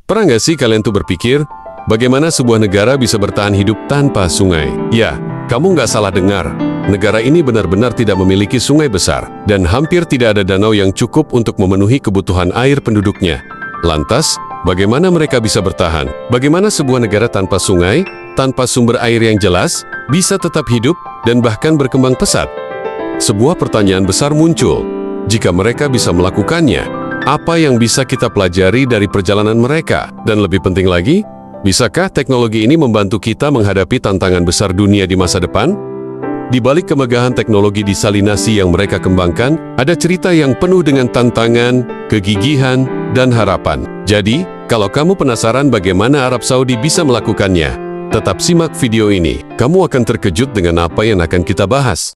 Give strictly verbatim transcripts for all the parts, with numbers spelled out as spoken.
Pernah nggak sih kalian tuh berpikir, bagaimana sebuah negara bisa bertahan hidup tanpa sungai? Ya, kamu nggak salah dengar. Negara ini benar-benar tidak memiliki sungai besar, dan hampir tidak ada danau yang cukup untuk memenuhi kebutuhan air penduduknya. Lantas, bagaimana mereka bisa bertahan? Bagaimana sebuah negara tanpa sungai, tanpa sumber air yang jelas, bisa tetap hidup dan bahkan berkembang pesat? Sebuah pertanyaan besar muncul. Jika mereka bisa melakukannya, apa yang bisa kita pelajari dari perjalanan mereka? Dan lebih penting lagi, bisakah teknologi ini membantu kita menghadapi tantangan besar dunia di masa depan? Di balik kemegahan teknologi desalinasi yang mereka kembangkan, ada cerita yang penuh dengan tantangan, kegigihan, dan harapan. Jadi, kalau kamu penasaran bagaimana Arab Saudi bisa melakukannya, tetap simak video ini. Kamu akan terkejut dengan apa yang akan kita bahas.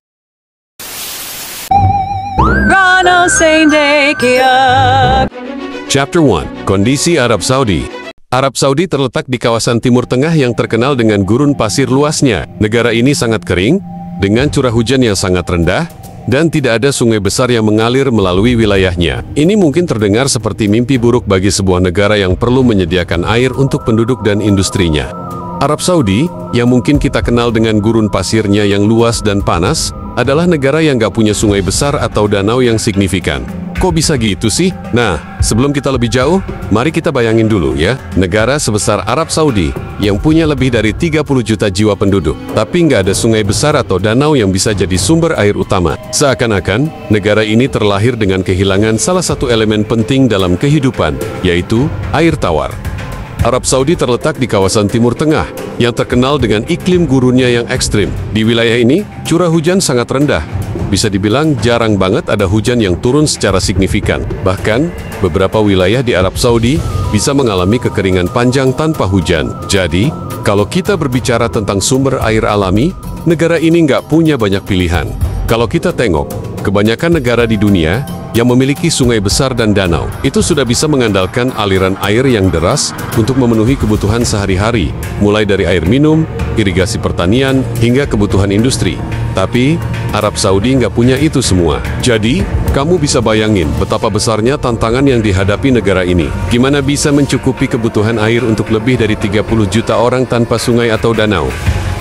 Chapter one. Kondisi Arab Saudi. Arab Saudi terletak di kawasan Timur Tengah yang terkenal dengan gurun pasir luasnya. Negara ini sangat kering, dengan curah hujan yang sangat rendah, dan tidak ada sungai besar yang mengalir melalui wilayahnya. Ini mungkin terdengar seperti mimpi buruk bagi sebuah negara yang perlu menyediakan air untuk penduduk dan industrinya. Arab Saudi, yang mungkin kita kenal dengan gurun pasirnya yang luas dan panas, adalah negara yang gak punya sungai besar atau danau yang signifikan. Kok bisa gitu sih? Nah, sebelum kita lebih jauh, mari kita bayangin dulu ya, negara sebesar Arab Saudi yang punya lebih dari tiga puluh juta jiwa penduduk, tapi nggak ada sungai besar atau danau yang bisa jadi sumber air utama. Seakan-akan, negara ini terlahir dengan kehilangan salah satu elemen penting dalam kehidupan, yaitu air tawar. Arab Saudi terletak di kawasan Timur Tengah, yang terkenal dengan iklim gurunnya yang ekstrim. Di wilayah ini, curah hujan sangat rendah. Bisa dibilang jarang banget ada hujan yang turun secara signifikan. Bahkan, beberapa wilayah di Arab Saudi bisa mengalami kekeringan panjang tanpa hujan. Jadi, kalau kita berbicara tentang sumber air alami, negara ini nggak punya banyak pilihan. Kalau kita tengok, kebanyakan negara di dunia yang memiliki sungai besar dan danau, itu sudah bisa mengandalkan aliran air yang deras untuk memenuhi kebutuhan sehari-hari, mulai dari air minum, irigasi pertanian, hingga kebutuhan industri. Tapi, Arab Saudi nggak punya itu semua. Jadi, kamu bisa bayangin betapa besarnya tantangan yang dihadapi negara ini. Gimana bisa mencukupi kebutuhan air untuk lebih dari tiga puluh juta orang tanpa sungai atau danau?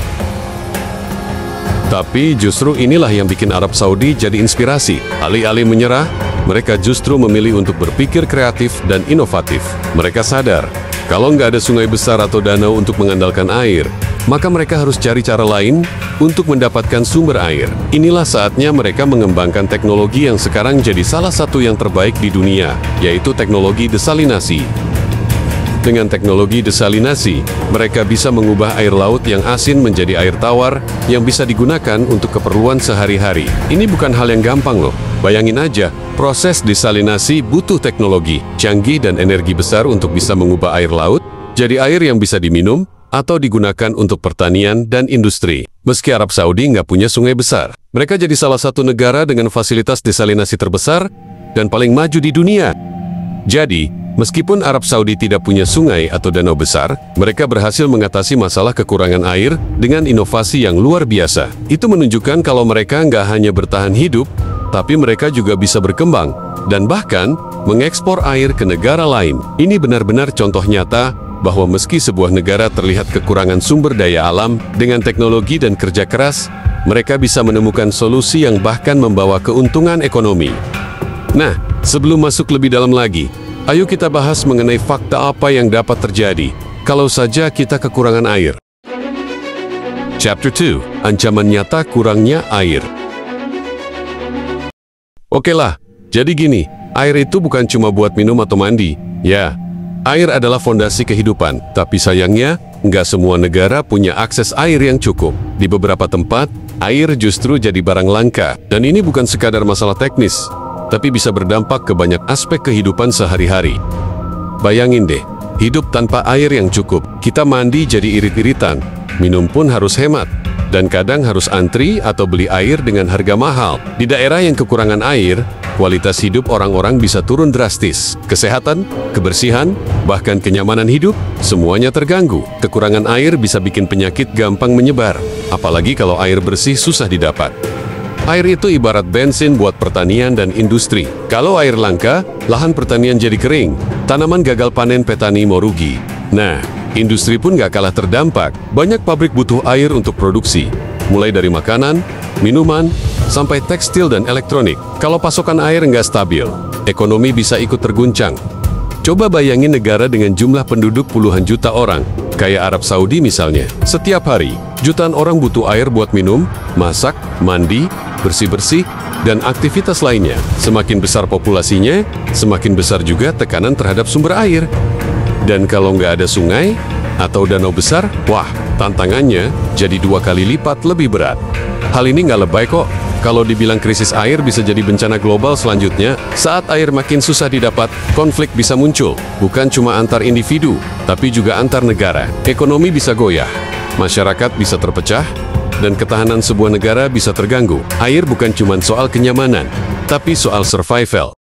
Tapi justru inilah yang bikin Arab Saudi jadi inspirasi. Alih-alih menyerah, mereka justru memilih untuk berpikir kreatif dan inovatif. Mereka sadar, kalau nggak ada sungai besar atau danau untuk mengandalkan air, maka mereka harus cari cara lain untuk mendapatkan sumber air. Inilah saatnya mereka mengembangkan teknologi yang sekarang jadi salah satu yang terbaik di dunia, yaitu teknologi desalinasi. Dengan teknologi desalinasi, mereka bisa mengubah air laut yang asin menjadi air tawar yang bisa digunakan untuk keperluan sehari-hari. Ini bukan hal yang gampang loh. Bayangin aja, proses desalinasi butuh teknologi canggih dan energi besar untuk bisa mengubah air laut jadi air yang bisa diminum atau digunakan untuk pertanian dan industri. Meski Arab Saudi nggak punya sungai besar, mereka jadi salah satu negara dengan fasilitas desalinasi terbesar dan paling maju di dunia. Jadi, meskipun Arab Saudi tidak punya sungai atau danau besar, mereka berhasil mengatasi masalah kekurangan air dengan inovasi yang luar biasa. Itu menunjukkan kalau mereka nggak hanya bertahan hidup, tapi mereka juga bisa berkembang, dan bahkan mengekspor air ke negara lain. Ini benar-benar contoh nyata bahwa meski sebuah negara terlihat kekurangan sumber daya alam, dengan teknologi dan kerja keras, mereka bisa menemukan solusi yang bahkan membawa keuntungan ekonomi. Nah, sebelum masuk lebih dalam lagi, ayo kita bahas mengenai fakta apa yang dapat terjadi kalau saja kita kekurangan air. Chapter two. Ancaman nyata kurangnya air. Oke lah, jadi gini, air itu bukan cuma buat minum atau mandi. Ya, air adalah fondasi kehidupan, tapi sayangnya, nggak semua negara punya akses air yang cukup. Di beberapa tempat, air justru jadi barang langka, dan ini bukan sekadar masalah teknis, tapi bisa berdampak ke banyak aspek kehidupan sehari-hari. Bayangin deh, hidup tanpa air yang cukup, kita mandi jadi irit-iritan, minum pun harus hemat, dan kadang harus antri atau beli air dengan harga mahal. Di daerah yang kekurangan air, kualitas hidup orang-orang bisa turun drastis. Kesehatan, kebersihan, bahkan kenyamanan hidup, semuanya terganggu. Kekurangan air bisa bikin penyakit gampang menyebar, apalagi kalau air bersih susah didapat. Air itu ibarat bensin buat pertanian dan industri. Kalau air langka, lahan pertanian jadi kering, tanaman gagal panen, petani mau rugi. Nah, industri pun gak kalah terdampak. Banyak pabrik butuh air untuk produksi, mulai dari makanan, minuman, sampai tekstil dan elektronik. Kalau pasokan air nggak stabil, ekonomi bisa ikut terguncang. Coba bayangin negara dengan jumlah penduduk puluhan juta orang, kayak Arab Saudi misalnya. Setiap hari, jutaan orang butuh air buat minum, masak, mandi, bersih-bersih, dan aktivitas lainnya. Semakin besar populasinya, semakin besar juga tekanan terhadap sumber air. Dan kalau nggak ada sungai atau danau besar, wah, tantangannya jadi dua kali lipat lebih berat. Hal ini nggak lebay kok. Kalau dibilang krisis air bisa jadi bencana global selanjutnya, saat air makin susah didapat, konflik bisa muncul. Bukan cuma antar individu, tapi juga antar negara. Ekonomi bisa goyah, masyarakat bisa terpecah, dan ketahanan sebuah negara bisa terganggu. Air bukan cuma soal kenyamanan, tapi soal survival.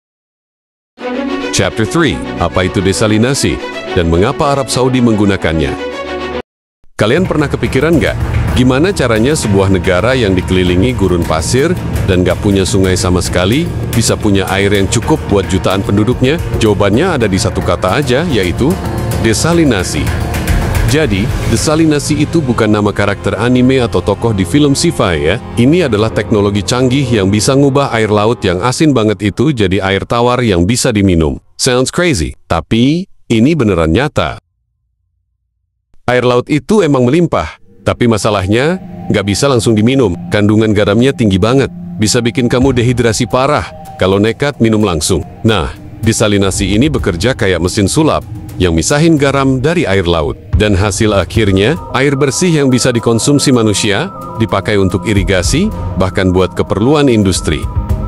Chapter three, apa itu desalinasi, dan mengapa Arab Saudi menggunakannya? Kalian pernah kepikiran nggak? Gimana caranya sebuah negara yang dikelilingi gurun pasir dan nggak punya sungai sama sekali bisa punya air yang cukup buat jutaan penduduknya? Jawabannya ada di satu kata aja, yaitu desalinasi. Jadi, desalinasi itu bukan nama karakter anime atau tokoh di film sci-fi ya. Ini adalah teknologi canggih yang bisa ngubah air laut yang asin banget itu jadi air tawar yang bisa diminum. Sounds crazy, tapi ini beneran nyata. Air laut itu emang melimpah, tapi masalahnya nggak bisa langsung diminum. Kandungan garamnya tinggi banget, bisa bikin kamu dehidrasi parah kalau nekat minum langsung. Nah, desalinasi ini bekerja kayak mesin sulap yang misahin garam dari air laut. Dan hasil akhirnya, air bersih yang bisa dikonsumsi manusia, dipakai untuk irigasi, bahkan buat keperluan industri.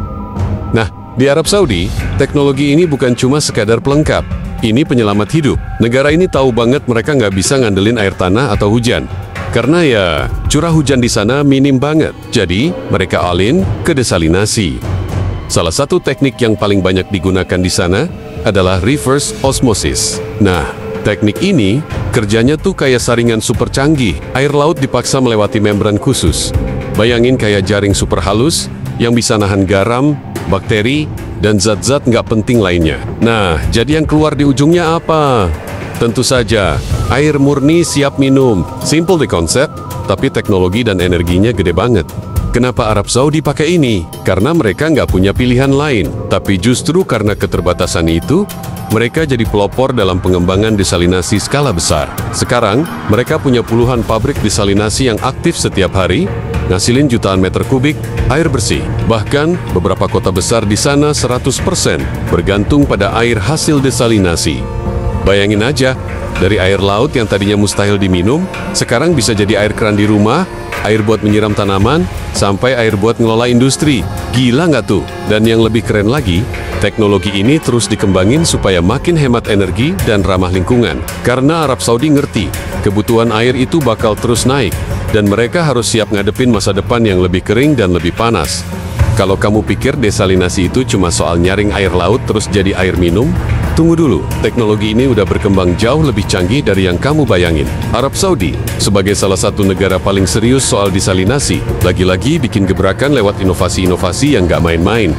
Nah, di Arab Saudi, teknologi ini bukan cuma sekadar pelengkap. Ini penyelamat hidup. Negara ini tahu banget mereka nggak bisa ngandelin air tanah atau hujan. Karena ya, curah hujan di sana minim banget. Jadi, mereka all-in ke desalinasi. Salah satu teknik yang paling banyak digunakan di sana adalah reverse osmosis. Nah, teknik ini kerjanya tuh kayak saringan super canggih. Air laut dipaksa melewati membran khusus. Bayangin kayak jaring super halus yang bisa nahan garam, bakteri, dan zat-zat nggak penting lainnya. Nah, jadi yang keluar di ujungnya apa? Tentu saja, air murni siap minum. Simple di konsep, tapi teknologi dan energinya gede banget. Kenapa Arab Saudi pakai ini? Karena mereka nggak punya pilihan lain. Tapi justru karena keterbatasan itu, mereka jadi pelopor dalam pengembangan desalinasi skala besar. Sekarang, mereka punya puluhan pabrik desalinasi yang aktif setiap hari, ngasilin jutaan meter kubik air bersih. Bahkan, beberapa kota besar di sana seratus persen bergantung pada air hasil desalinasi. Bayangin aja, dari air laut yang tadinya mustahil diminum, sekarang bisa jadi air keran di rumah, air buat menyiram tanaman, sampai air buat ngelola industri. Gila nggak tuh? Dan yang lebih keren lagi, teknologi ini terus dikembangin supaya makin hemat energi dan ramah lingkungan. Karena Arab Saudi ngerti, kebutuhan air itu bakal terus naik, dan mereka harus siap ngadepin masa depan yang lebih kering dan lebih panas. Kalau kamu pikir desalinasi itu cuma soal nyaring air laut terus jadi air minum, tunggu dulu, teknologi ini udah berkembang jauh lebih canggih dari yang kamu bayangin. Arab Saudi, sebagai salah satu negara paling serius soal desalinasi, lagi-lagi bikin gebrakan lewat inovasi-inovasi yang nggak main-main.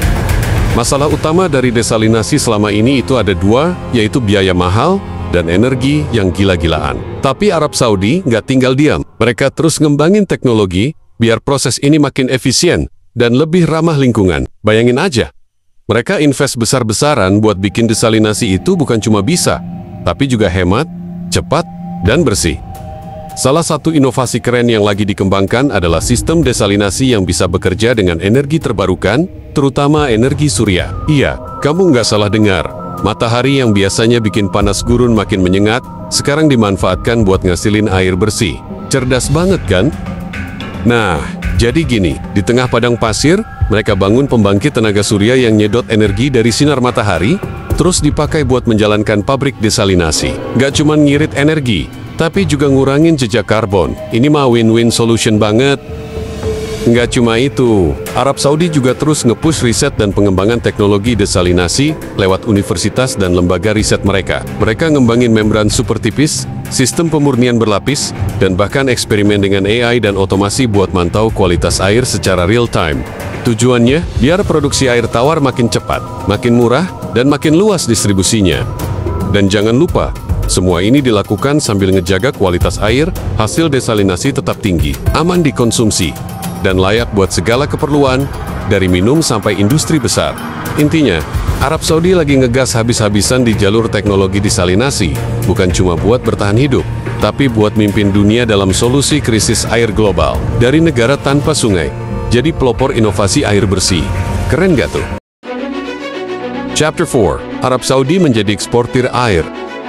Masalah utama dari desalinasi selama ini itu ada dua, yaitu biaya mahal dan energi yang gila-gilaan. Tapi Arab Saudi nggak tinggal diam. Mereka terus ngembangin teknologi biar proses ini makin efisien dan lebih ramah lingkungan. Bayangin aja, mereka invest besar-besaran buat bikin desalinasi itu bukan cuma bisa, tapi juga hemat, cepat, dan bersih. Salah satu inovasi keren yang lagi dikembangkan adalah sistem desalinasi yang bisa bekerja dengan energi terbarukan, terutama energi surya. Iya, kamu nggak salah dengar. Matahari yang biasanya bikin panas gurun makin menyengat, sekarang dimanfaatkan buat ngasilin air bersih. Cerdas banget kan? Nah, jadi gini, di tengah padang pasir, mereka bangun pembangkit tenaga surya yang nyedot energi dari sinar matahari, terus dipakai buat menjalankan pabrik desalinasi. Nggak cuma ngirit energi, tapi juga ngurangin jejak karbon. Ini mah win-win solution banget. Nggak cuma itu, Arab Saudi juga terus nge-push riset dan pengembangan teknologi desalinasi lewat universitas dan lembaga riset mereka. Mereka ngembangin membran super tipis, sistem pemurnian berlapis, dan bahkan eksperimen dengan A I dan otomasi buat mantau kualitas air secara real-time. Tujuannya, biar produksi air tawar makin cepat, makin murah, dan makin luas distribusinya. Dan jangan lupa, semua ini dilakukan sambil ngejaga kualitas air, hasil desalinasi tetap tinggi, aman dikonsumsi, dan layak buat segala keperluan, dari minum sampai industri besar. Intinya, Arab Saudi lagi ngegas habis-habisan di jalur teknologi desalinasi, bukan cuma buat bertahan hidup, tapi buat mimpin dunia dalam solusi krisis air global. Dari negara tanpa sungai, jadi pelopor inovasi air bersih. Keren gak tuh? Chapter four, Arab Saudi menjadi eksportir air.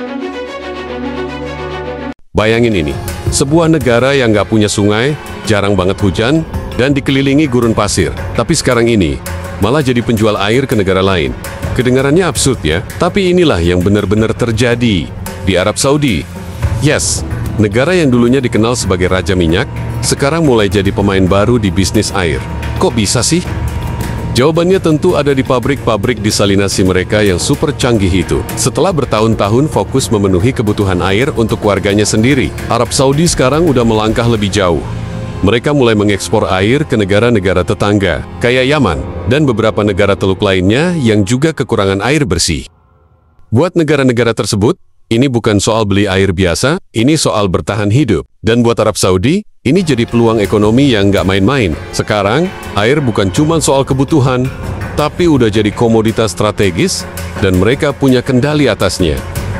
Bayangin ini, sebuah negara yang nggak punya sungai, jarang banget hujan, dan dikelilingi gurun pasir. Tapi sekarang ini, malah jadi penjual air ke negara lain. Kedengarannya absurd ya, tapi inilah yang benar-benar terjadi di Arab Saudi. Yes, negara yang dulunya dikenal sebagai Raja Minyak, sekarang mulai jadi pemain baru di bisnis air. Kok bisa sih? Jawabannya tentu ada di pabrik-pabrik desalinasi mereka yang super canggih itu. Setelah bertahun-tahun fokus memenuhi kebutuhan air untuk warganya sendiri, Arab Saudi sekarang udah melangkah lebih jauh. Mereka mulai mengekspor air ke negara-negara tetangga, kayak Yaman, dan beberapa negara teluk lainnya yang juga kekurangan air bersih. Buat negara-negara tersebut, ini bukan soal beli air biasa, ini soal bertahan hidup. Dan buat Arab Saudi, ini jadi peluang ekonomi yang nggak main-main. Sekarang, air bukan cuma soal kebutuhan, tapi udah jadi komoditas strategis, dan mereka punya kendali atasnya.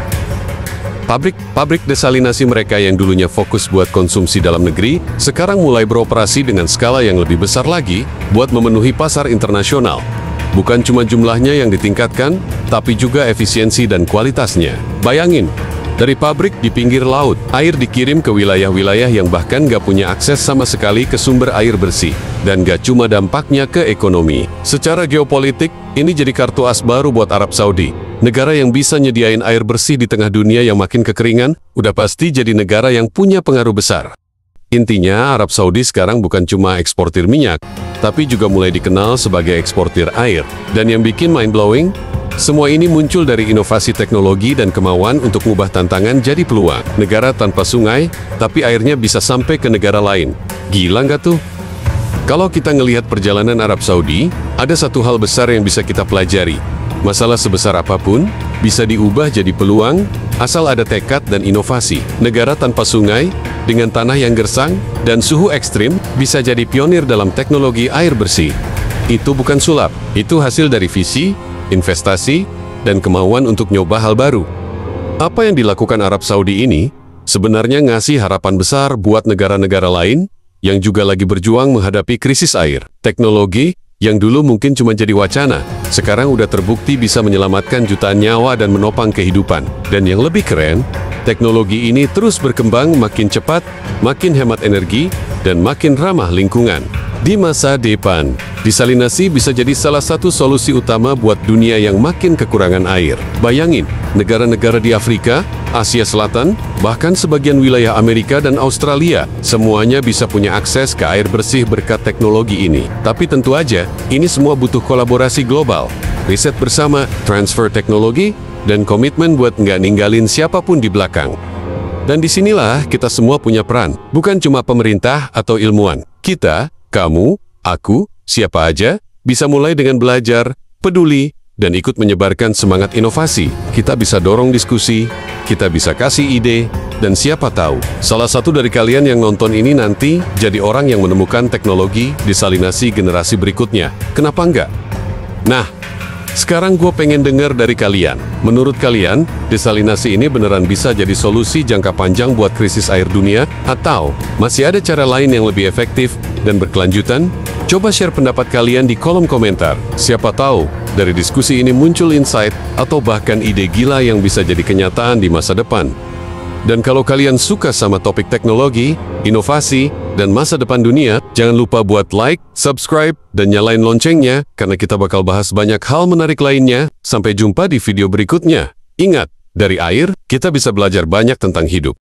Pabrik-pabrik desalinasi mereka yang dulunya fokus buat konsumsi dalam negeri, sekarang mulai beroperasi dengan skala yang lebih besar lagi, buat memenuhi pasar internasional. Bukan cuma jumlahnya yang ditingkatkan, tapi juga efisiensi dan kualitasnya. Bayangin, dari pabrik di pinggir laut, air dikirim ke wilayah-wilayah yang bahkan nggak punya akses sama sekali ke sumber air bersih. Dan nggak cuma dampaknya ke ekonomi. Secara geopolitik, ini jadi kartu as baru buat Arab Saudi. Negara yang bisa nyediain air bersih di tengah dunia yang makin kekeringan, udah pasti jadi negara yang punya pengaruh besar. Intinya, Arab Saudi sekarang bukan cuma eksportir minyak, tapi juga mulai dikenal sebagai eksportir air. Dan yang bikin mind-blowing, semua ini muncul dari inovasi teknologi dan kemauan untuk mengubah tantangan jadi peluang. Negara tanpa sungai, tapi airnya bisa sampai ke negara lain. Gila nggak tuh? Kalau kita ngelihat perjalanan Arab Saudi, ada satu hal besar yang bisa kita pelajari. Masalah sebesar apapun, bisa diubah jadi peluang, asal ada tekad dan inovasi. Negara tanpa sungai, dengan tanah yang gersang, dan suhu ekstrim, bisa jadi pionir dalam teknologi air bersih. Itu bukan sulap, itu hasil dari visi, investasi, dan kemauan untuk nyoba hal baru. Apa yang dilakukan Arab Saudi ini, sebenarnya ngasih harapan besar buat negara-negara lain, yang juga lagi berjuang menghadapi krisis air. Teknologi, yang dulu mungkin cuma jadi wacana, sekarang udah terbukti bisa menyelamatkan jutaan nyawa dan menopang kehidupan. Dan yang lebih keren, teknologi ini terus berkembang makin cepat, makin hemat energi, dan makin ramah lingkungan. Di masa depan, desalinasi bisa jadi salah satu solusi utama buat dunia yang makin kekurangan air. Bayangin, negara-negara di Afrika, Asia Selatan, bahkan sebagian wilayah Amerika dan Australia, semuanya bisa punya akses ke air bersih berkat teknologi ini. Tapi tentu aja, ini semua butuh kolaborasi global, riset bersama, transfer teknologi, dan komitmen buat nggak ninggalin siapapun di belakang. Dan disinilah kita semua punya peran, bukan cuma pemerintah atau ilmuwan. Kita, kamu, aku, siapa aja, bisa mulai dengan belajar, peduli, dan ikut menyebarkan semangat inovasi. Kita bisa dorong diskusi, kita bisa kasih ide, dan siapa tahu, salah satu dari kalian yang nonton ini nanti jadi orang yang menemukan teknologi desalinasi generasi berikutnya. Kenapa enggak? Nah, sekarang gue pengen dengar dari kalian. Menurut kalian, desalinasi ini beneran bisa jadi solusi jangka panjang buat krisis air dunia? Atau masih ada cara lain yang lebih efektif dan berkelanjutan? Coba share pendapat kalian di kolom komentar. Siapa tahu, dari diskusi ini muncul insight atau bahkan ide gila yang bisa jadi kenyataan di masa depan. Dan kalau kalian suka sama topik teknologi, inovasi, dan masa depan dunia, jangan lupa buat like, subscribe, dan nyalain loncengnya, karena kita bakal bahas banyak hal menarik lainnya. Sampai jumpa di video berikutnya. Ingat, dari air, kita bisa belajar banyak tentang hidup.